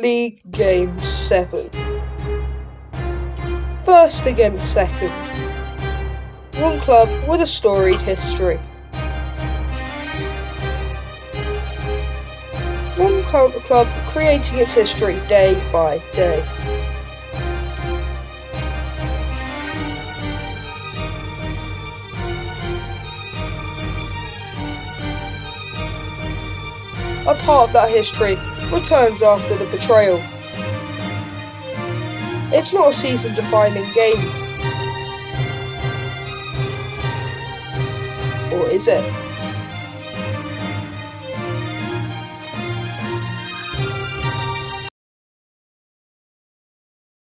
League Game 7. First against second. One club with a storied history. One club creating its history day by day. A part of that history returns after the betrayal. It's not a season-defining game. Or is it?